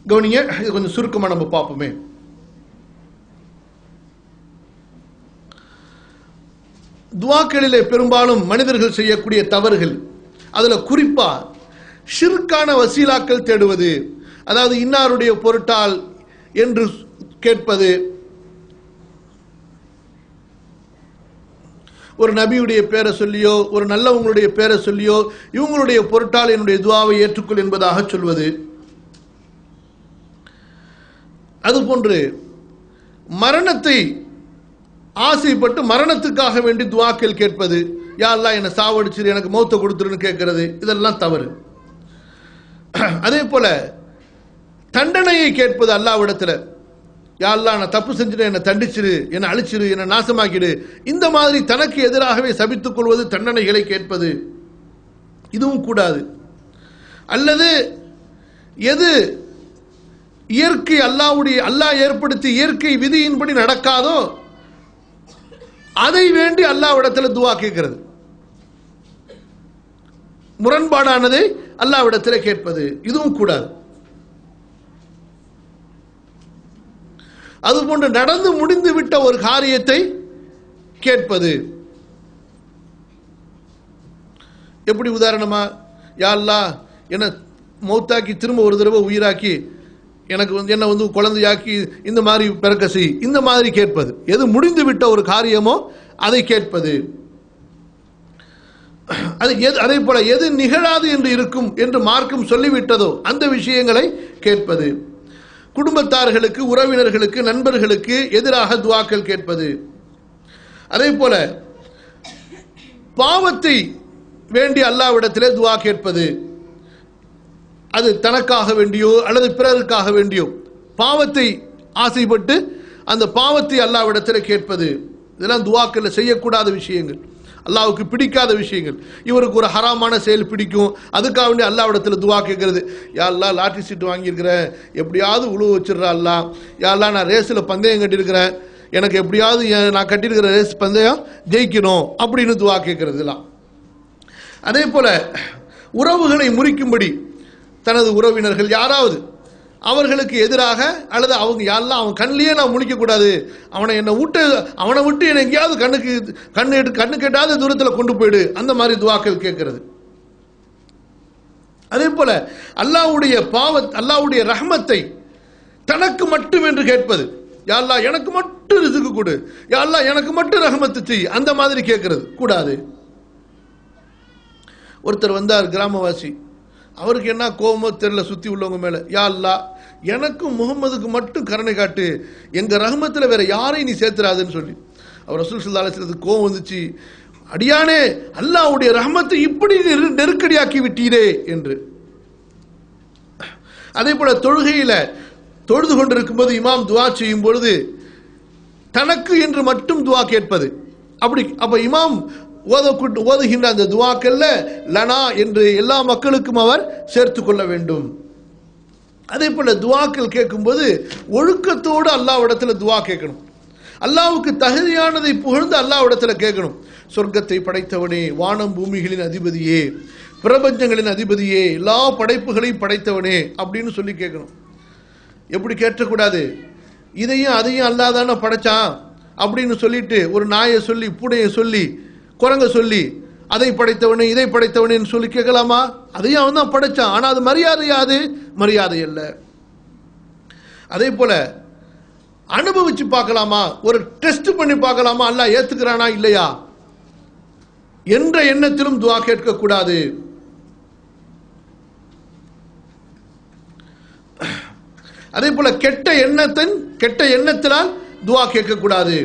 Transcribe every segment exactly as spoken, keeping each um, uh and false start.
கவனிங்க, இது கொஞ்சம் சுருக்கமா நம்ம பார்ப்போமே. துஆக்களிலே பெரும்பாலும் மனிதர்கள் செய்யக்கூடிய தவறுகள், அதுல குறிப்பா ஷிர்கான வசீலாக்கள் தேடுவது, அதாவது இன்னாருடைய பொருட்டால் என்று கேட்பது, ஒரு நபியுடைய பேரை சொல்லியோ ஒரு நல்லவங்களுடைய பேரை சொல்லியோ இவங்களுடைய பொருட்டால் என்னுடைய துஆவை ஏற்றுக்கொள் என்பதாக சொல்வது. அதுபோன்று மரணத்தை ஆசைப்பட்டு மரணத்துக்காக வேண்டி துஆக்கள் கேட்பது, யா அல்லாஹ் என்னை சாவடிச்சிரு, எனக்கு மௌத்தை கொடுத்துருன்னு கேட்கறது, இதெல்லாம் தவறு. அதே போல தண்டனையை கேட்பது அல்லாஹ்விடத்தில், யா அல்லாஹ் நான் தப்பு செஞ்சுட்டு என்னை தண்டிச்சிரு, என்னை அழிச்சிரு, என்னை நாசமாக்கிடு, இந்த மாதிரி தனக்கு எதிராகவே சபித்துக் கொள்வது, தண்டனைகளை கேட்பது, இதுவும் கூடாது. அல்லது எது இயற்கை அல்லாஹ்வுடைய அல்லாஹ் ஏற்படுத்தி இயற்கை விதியின்படி நடக்காதோ அதை வேண்டி அல்லாஹ்விடத்தில் துஆ கேட்கிறது, முரண்பாடானதை அல்லாஹ்விடத்தில் கேட்பது, இதுவும் கூடாது. அதுபோன்று நடந்து முடிந்து விட்ட ஒரு காரியத்தை கேட்பது. எப்படி உதாரணமா, யா அல்லாஹ் என்ன மௌத்தாக்கி திரும்ப ஒரு தடவை உயிராக்கி எனக்கு வந்து என்ன வந்து குழந்தையாக்கி இந்த மாதிரி பிறக்க செய், இந்த மாதிரி கேட்பது. எது முடிந்து விட்ட ஒரு காரியமோ அதை கேட்பது. அது அதே போல எது நிகழாது என்று இருக்கும் என்று மார்க்கம் சொல்லிவிட்டதோ அந்த விஷயங்களை கேட்பது. குடும்பத்தார்களுக்கு, உறவினர்களுக்கு, நண்பர்களுக்கு எதிராக துஆக்கள் கேட்பது. அதே போல பாவத்தை வேண்டி அல்லாஹ்விடத்திலே துஆ கேட்பது, அது தனக்காக வேண்டியோ அல்லது பிறருக்காக வேண்டியோ பாவத்தை ஆசைப்பட்டு அந்த பாவத்தை அல்லாஹ்விடத்தில் கேட்பது, இதெல்லாம் துஆக்கள் செய்யக்கூடாத விஷயங்கள், அல்லாஹ்வுக்கு பிடிக்காத விஷயங்கள். இவருக்கு ஒரு ஹராமான செயல் பிடிக்கும், அதுக்காக வேண்டி அல்லாஹ்விடத்தில் துஆ கேட்கறது, யா அல்லாஹ் லாட்டரி சீட்டு வாங்கியிருக்கிறேன், எப்படியாவது உழுவ வச்சிடுறா அல்லாஹ், யா அல்லாஹ் நான் ரேஸில் பந்தயம் கட்டியிருக்கிறேன், எனக்கு எப்படியாவது நான் கட்டியிருக்கிற ரேஸ் பந்தயம் ஜெயிக்கணும் அப்படின்னு துஆ கேட்கறதுலாம். அதே போல உறவுகளை முறிக்கும்படி தனது உறவினர்கள் யாராவது அவர்களுக்கு எதிராக அல்லது அவங்க யாரெல்லாம் அவன் கண்ணிலேயே நான் முழிக்க கூடாது, அவனை என்னை விட்டு அவனை விட்டு என்னை எங்கேயாவது கண்ணுக்கு கண்ணு கண்ணு கெட்டாத தூரத்தில் கொண்டு போயிடு, அந்த மாதிரி துஆக்கள் கேட்கிறது. அதே போல அல்லாஹ்வுடைய பாவ அல்லாஹ்வுடைய ரஹ்மத்தை தனக்கு மட்டும் என்று கேட்பது, யா அல்லாஹ் எனக்கு மட்டும் ரிஸ்க் கொடு, யா அல்லாஹ் எனக்கு மட்டும் ரஹ்மத்து செய், அந்த மாதிரி கேட்கிறது கூடாது. ஒருத்தர் வந்தார், கிராமவாசி, அவருக்கு என்ன கோபமோ தெரியல சுத்தி உள்ளவங்க மேல, யா அல்லாஹ் எனக்கும் முகம்மதுக்கு மட்டும் கருணை காட்டு, எங்க ரஹ்மத்துல வேற யாரையும் நீ சேர்த்துறாதுன்னு சொல்லி அவர் ரசூல் ஸல்லல்லாஹு அலைஹி வஸல்லம் கோபம் வந்துச்சு, அடியானே அல்லாஹ்வுடைய ரஹ்மத்தை இப்படி நெருக்கடியாக்கி விட்டீரே என்று. அதே போல தொழுகையில தொழுது கொண்டிருக்கும் போது இமாம் துஆ செய்யும் பொழுது தனக்கு என்று மட்டும் துஆ கேட்பது, அப்படி அப்ப இமாம் ஓத ஓதுகின்ற அந்த துஆக்கள்ல லனா என்று எல்லா மக்களுக்கும் அவர் சேர்த்து கொள்ள வேண்டும். அதே போல துஆக்கள் கேட்கும்போது ஒழுக்கத்தோடு அல்லாஹ்விடத்தில் துஆ கேட்கணும், அல்லாஹ்வுக்கு தகுதியானதை புகழ்ந்து அல்லாஹ்விடத்தில் கேட்கணும். சொர்க்கத்தை படைத்தவனே, வானம் பூமிகளின் அதிபதியே, பிரபஞ்சங்களின் அதிபதியே, எல்லா படைப்புகளையும் படைத்தவனே அப்படின்னு சொல்லி கேட்கணும். எப்படி கேட்கக்கூடாது, இதையும் அதையும் அல்லாஹ் தானே படைச்சான் அப்படின்னு சொல்லிட்டு ஒரு நாயை சொல்லி பூனையை சொல்லி குரங்க சொல்லி அதை படைத்தவனே இதை படைத்தவனேன்னு சொல்லி கேட்கலாமா? அதையும் அவன் தான் படைச்சான், ஆனா அது மரியாதையாது மரியாதை அல்ல. அதே போல அனுபவிச்சு பார்க்கலாமா, ஒரு டெஸ்ட் பண்ணி பார்க்கலாமா அல்லாஹ் ஏத்துக்கிறானா இல்லையா என்ற எண்ணத்திலும் துஆ கேட்க கூடாது. அதே போல கெட்ட எண்ணத்தின் கெட்ட எண்ணத்தினால் துஆ கேட்க கூடாது.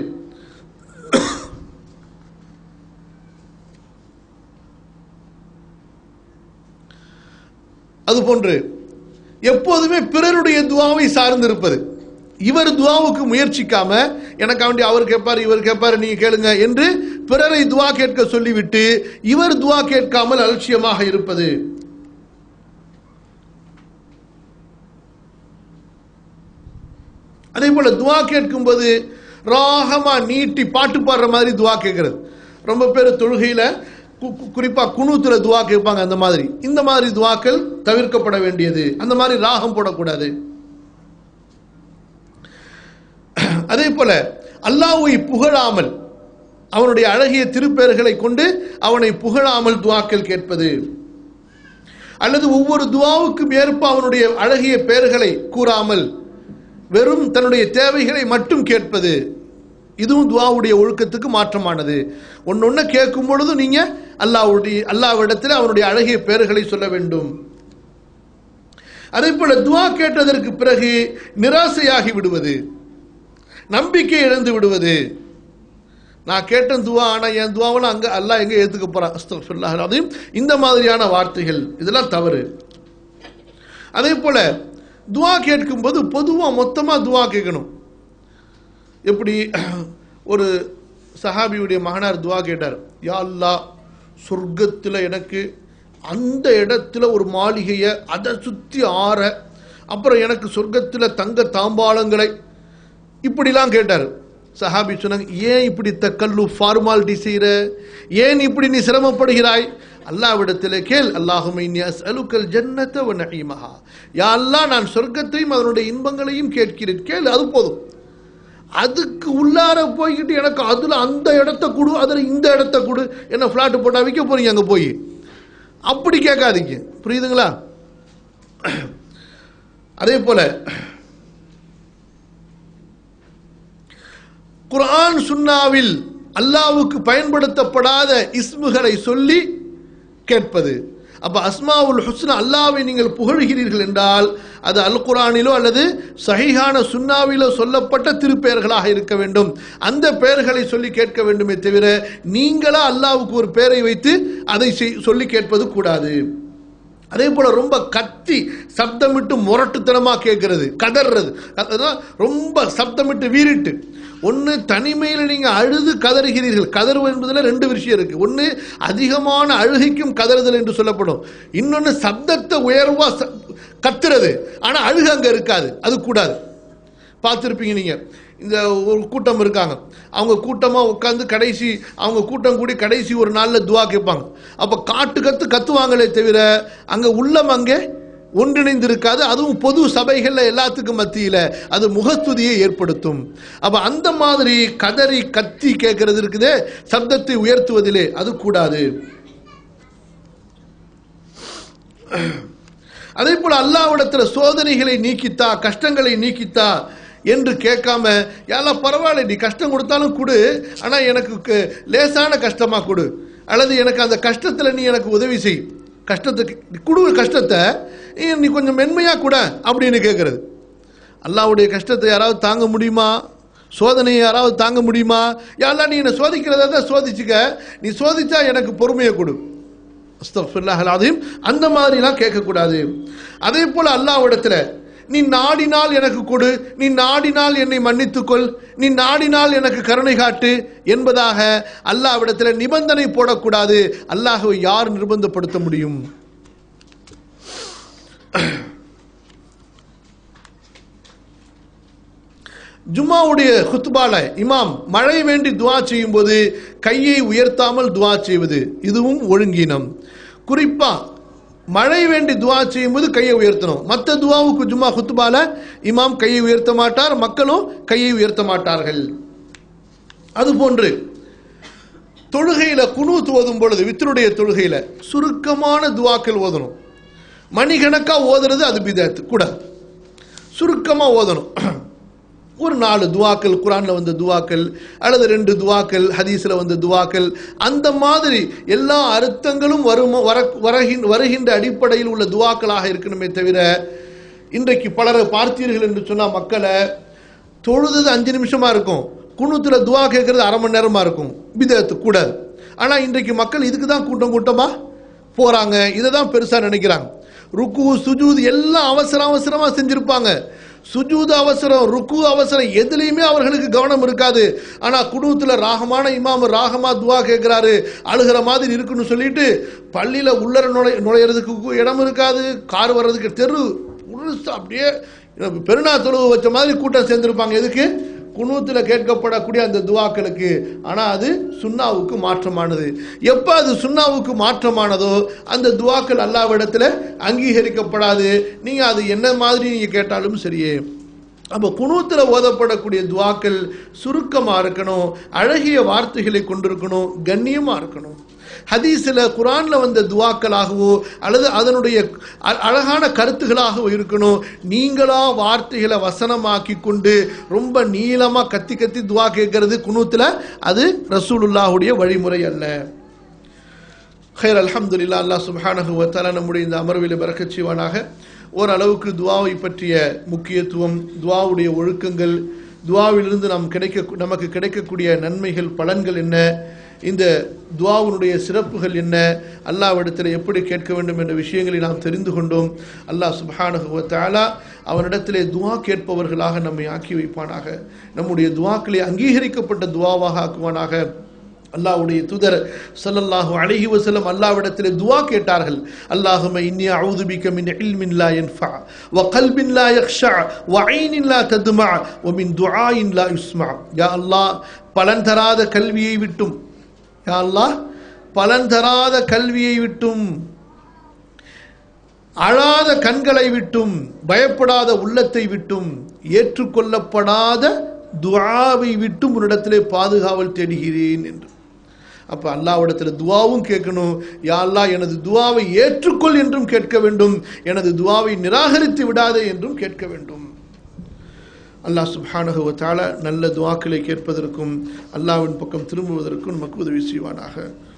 அதுபோன்று எப்போதுமே பிறருடைய துஆவை சார்ந்திருப்பது, இவர் துஆவுக்கு முயற்சிக்காம எனக்கு வேண்டி அவர் கேட்பார் இவர் கேட்பார் நீங்க கேளுங்க என்று பிறரை துஆ கேட்க சொல்லிவிட்டு இவர் துஆ கேட்காமல் அலட்சியமாக இருப்பது. அதே போல துஆ கேட்கும் போது ராகமா நீட்டி பாட்டு பாடுற மாதிரி துஆ கேட்கிறது. ரொம்ப பேர் தொழுகையில குறிப்பா குனூத்துல துஆ கேட்பாங்க, அந்த மாதிரி இந்த மாதிரி துஆக்கள் தவிர்க்கப்பட வேண்டியது, அந்த மாதிரி ராகம் போடக்கூடாது. அதே போல அல்லாஹ்வை புகழாமல் அவனுடைய அழகிய திருப்பெயர்களை கொண்டு அவனை புகழாமல் துஆக்கள் கேட்பது, அல்லது ஒவ்வொரு துஆவுக்கும் ஏற்ப அவனுடைய அழகிய பெயர்களை கூறாமல் வெறும் தன்னுடைய தேவைகளை மட்டும் கேட்பது, இதுவும் துஆவுடைய ஒழுக்கத்துக்கு மாற்றமானது. ஒன்னொன்னு கேட்கும் பொழுது நீங்க அல்லாஹ்வுடைய அல்லாஹ்விடத்தில் அவனுடைய அழகிய பெயர்களை சொல்ல வேண்டும். அதே போல துஆ கேட்டதற்கு பிறகு நிராசையாகி விடுவது, நம்பிக்கை இழந்து விடுவது. நான் கேட்ட துஆ, ஆனா என் துஆவெல்லாம் அங்க அல்லாஹ் எங்க ஏத்துக்க போறான், அஸ்தக்ஃபிருல்லாஹ் அலீம், இந்த மாதிரியான வார்த்தைகள் இதெல்லாம் தவறு. அதே போல துஆ கேட்கும்போது பொதுவா மொத்தமா துஆ கேட்கணும். எப்படி ஒரு சஹாபியுடைய மகனார் துஆ கேட்டார், யா அல்லாஹ் சொர்க்கத்தில் எனக்கு அந்த இடத்துல ஒரு மாளிகையை அதை சுற்றி ஆற, அப்புறம் எனக்கு சொர்க்கத்தில் தங்க தாம்பாளங்களை, இப்படிலாம் கேட்டார். சஹாபி சொன்னாங்க, ஏன் இப்படி தக்கல்லு ஃபார்மாலிட்டி செய்கிற, ஏன் இப்படி நீ சிரமப்படுகிறாய், அல்லாஹ்விடத்தில் கேள். அல்லாஹும்ம இன்னி அஸ்அலுக்கல் ஜன்னத வ நஈமஹா, யா அல்லாஹ் நான் சொர்க்கத்தையும் அதனுடைய இன்பங்களையும் கேட்கிறேன், கேள், அது போதும். அதுக்கு உள்ளார போய்கிட்டு எனக்கு அதுல அந்த இடத்த கொடு, அதுல இந்த இடத்த கொடு, என்ன பிளாட் போட்டா விற்க போறீங்க அங்க போய், அப்படி கேட்காதீங்க. புரியுதுங்களா? அதே போல குர்ஆன் சுன்னாவில் அல்லாஹ்வுக்கு பயன்படுத்தப்படாத இஸ்முகளை சொல்லி கேட்பது. அப்ப அஸ்மாவுல் ஹுஸ்னா, அல்லாஹ்வை நீங்கள் புகழ்கிறீர்கள் என்றால் அது அல் குர்ஆனிலோ அல்லது சஹீஹான சுன்னாவிலோ சொல்லப்பட்ட திருப்பெயர்களாக இருக்க வேண்டும். அந்த பெயர்களை சொல்லி கேட்க வேண்டுமே தவிர நீங்களா அல்லாஹ்வுக்கு ஒரு பெயரை வைத்து அதை சொல்லி கேட்பது கூடாது. அதே போல ரொம்ப கத்தி சப்தமிட்டு முரட்டுத்தனமா கேட்கிறது, கதறது, ரொம்ப சப்தமிட்டு வீறிட்டு, ஒன்று தனிமையில் நீங்க அழுது கதறுகிறீர்கள். கதறு என்பதில் ரெண்டு விஷயம் இருக்கு. ஒன்று அதிகமான அழுகைக்கும் கதறுதல் என்று சொல்லப்படும், இன்னொன்று சப்தத்தை உயர்வா கத்துறது, ஆனா அழுகு அங்க இருக்காது, அது கூடாது. பார்த்துருப்பீங்க நீங்க, இந்த ஒரு கூட்டம் இருக்காங்க, அவங்க கூட்டமா உட்காந்து கடைசி அவங்க கூட்டம் கூடி கடைசி ஒரு நாள்ல துஆ கேட்பாங்க. அப்ப காட்டு கத்து கத்துவாங்களே தவிர அங்க உள்ளம் அங்கே ஒன்றிணைந்து இருக்காது. அதுவும் பொது சபைகள்ல எல்லாத்துக்கும் மத்தியில அது முகஸ்துதியை ஏற்படுத்தும். அப்ப அந்த மாதிரி கதறி கத்தி கேட்கறது இருக்குதே, சப்தத்தை உயர்த்துவதிலே, அது கூடாது. அதே போல அல்லாஹ்விடத்துல சோதனைகளை நீக்கித்தா, கஷ்டங்களை நீக்கித்தா என்று கேட்காம, யாரெல்லாம் பரவாயில்ல நீ கஷ்டம் கொடுத்தாலும் கொடு, ஆனா எனக்கு லேசான கஷ்டமா கொடு, அல்லது எனக்கு அந்த கஷ்டத்துல நீ எனக்கு உதவி செய், கஷ்டத்துக்கு கொடு, கஷ்டத்தை நீ கொஞ்சம் மென்மையா கூட அப்படின்னு கேட்கறது. அல்லாஹ்வுடைய கஷ்டத்தை யாராவது தாங்க முடியுமா? சோதனையை யாராவது தாங்க முடியுமா? யாரெல்லாம் நீ என்ன சோதிக்கிறதா தான் சோதிச்சுக்க, நீ சோதிச்சா எனக்கு பொறுமையை கொடு, அஸ்தக்ஃபிருல்லாஹ் அலீம், அந்த மாதிரிலாம் கேட்கக்கூடாது. அதே போல அல்லாஹ்விடத்துல நீ நாடினால் எனக்கு கொடு, நீ நாடினால் என்னை மன்னித்துக்கொள், நீ நாடினால் எனக்கு கருணை காட்டு என்பதாக அல்லாஹ்விடத்தில் நிபந்தனை போடக்கூடாது. அல்லாஹ்வை யார் நிர்பந்தப்படுத்த முடியும்? ஜும்மாவுடைய குத்பால இமாம் மழை வேண்டி துஆ செய்யும் போது கையை உயர்த்தாமல் துஆ செய்வது, இதுவும் ஒழுங்கீனம். குறிப்பா மழை வேண்டி துஆ செய்யும் போது கையை உயர்த்தணும். மற்ற துஆவுக்கு ஜும்மா குத்பால இமாம் கையை உயர்த்த மாட்டார், மக்களும் கையை உயர்த்த மாட்டார்கள். அதுபோன்று தொழுகையில குனூத் ஓதும் பொழுது, வித்ருடைய தொழுகையில சுருக்கமான துஆக்கள் ஓதணும். மணிகணக்கா ஓதுறது அது பிதஅத் கூடாது, சுருக்கமா ஓதணும். ஒரு நாலு துஆக்கள் குர்ஆன்ல வந்த துஆக்கள், அல்லது ரெண்டு துஆக்கள் ஹதீஸ்ல வந்த துஆக்கள், அந்த மாதிரி எல்லா அர்த்தங்களும் வரும் வருகின்ற அடிப்படையில் உள்ள துஆக்களாக இருக்கணுமே தவிர, இன்றைக்கு பலரை பார்த்தீர்கள் என்று சொன்னா மக்களை தொழுது அஞ்சு நிமிஷமா இருக்கும், குனூத்துல துஆ கேட்கறது அரை மணி நேரமா இருக்கும், பிதஅத் கூடாது. ஆனா இன்றைக்கு மக்கள் இதுக்கு தான் கூட்டம் கூட்டமா போறாங்க, இதை தான் பெருசா நினைக்கிறாங்க. ருக்கு சுஜூத் எல்லாம் அவசர அவசரமா செஞ்சிருப்பாங்க, சுஜூத் அவசரம், ருக்கு அவசரம், எதுலையுமே அவர்களுக்கு கவனம் இருக்காது. ஆனா குனூத்துல ராகமான இமாம் ராகமா துஆ கேட்கிறாரு, அழுகிற மாதிரி இருக்குன்னு சொல்லிட்டு பள்ளியில உள்ளர நுழை நுழையிறதுக்கு இடம் இருக்காது, கார் வர்றதுக்கு தெரு அப்படியே பெருநா தொழுவு வச்ச மாதிரி கூட்டம் சேர்ந்திருப்பாங்க. எதுக்கு? குனூத்துல கேட்கப்படக்கூடிய அந்த துஆக்களுக்கு. ஆனா அது சுன்னாவுக்கு மாற்றமானது. எப்ப அது சுன்னாவுக்கு மாற்றமானதோ அந்த துஆக்கள் அல்லாஹ்விடத்துல அங்கீகரிக்கப்படாது. நீங்க அது என்ன மாதிரி நீங்க கேட்டாலும் சரியே. அப்போ குனூத்தில் ஓதப்படக்கூடிய துவாக்கள் சுருக்கமாக இருக்கணும், அழகிய வார்த்தைகளை கொண்டிருக்கணும், கண்ணியமாக இருக்கணும். ஹதீஸில் குரானில் வந்த துவாக்களாகவோ அல்லது அதனுடைய அழகான கருத்துகளாகவோ இருக்கணும். நீங்களா வார்த்தைகளை வசனமாக்கி கொண்டு ரொம்ப நீளமாக கத்தி கத்தி துவா கேட்கறது குனூத்தில் அது ரசூலுல்லாஹுடைய வழிமுறை அல்ல. ஹைர், அல்ஹம்துலில்லாஹ். அல்லாஹ் சுப்ஹானஹு வ தஆலா நம்முடைய இந்த அமர்வில் பரக்கத் செய்வானாக. ஓரளவுக்கு துவாவை பற்றிய முக்கியத்துவம், துவாவுடைய ஒழுக்கங்கள், துவாவிலிருந்து நாம் கிடைக்க நமக்கு கிடைக்கக்கூடிய நன்மைகள், பலன்கள் என்ன, இந்த துவாவுடைய சிறப்புகள் என்ன, அல்லாஹ்விடத்தில் எப்படி கேட்க வேண்டும் என்ற விஷயங்களை நாம் தெரிந்து கொண்டோம். அல்லாஹ் சுப்ஹானஹு வ தஆலா அவனிடத்திலே துவா கேட்பவர்களாக நம்மை ஆக்கி வைப்பானாக. நம்முடைய துவாக்களை அங்கீகரிக்கப்பட்ட துவாவாக ஆக்குவானாக. அல்லாஹ்வுடைய தூதர் ஸல்லல்லாஹு அலைஹி வஸல்லம் அல்லாஹ்விடத்திலே துஆ கேட்டார்கள். அல்லாஹும்ம இன்னி அஊது பிக மின் இல்மின் லா யன்ஃபா வ கல்பின் லா யக்ஷா வ ஐனின் லா தத்மா வ மின் துஆஇன் லா யுஸ்மா. யா அல்லாஹ், பலன் தராத கல்வியை விட்டும், யா அல்லாஹ் பலன் தராத கல்வியை விட்டும், அழாத கண்களை விட்டும், பயப்படாத உள்ளத்தை விட்டும், ஏற்றுக்கொள்ளப்படாத துஆவை விட்டும் உன்னிடத்திலே பாதுகாவல் தேடுகிறேன் என்று. அப்ப அல்லாஹ்விடத்தில் துஆவும் கேட்கணும். யா அல்லாஹ், எனது துஆவை ஏற்றுக்கொள் என்றும் கேட்க வேண்டும், எனது துஆவை நிராகரித்து விடாதே என்றும் கேட்க வேண்டும். அல்லாஹ் சுப்ஹானஹு வ தஆலா நல்ல துஆக்களை கேட்பதற்கும் அல்லாஹ்வின் பக்கம் திரும்புவதற்கும் நமக்கு உதவி செய்வானாக.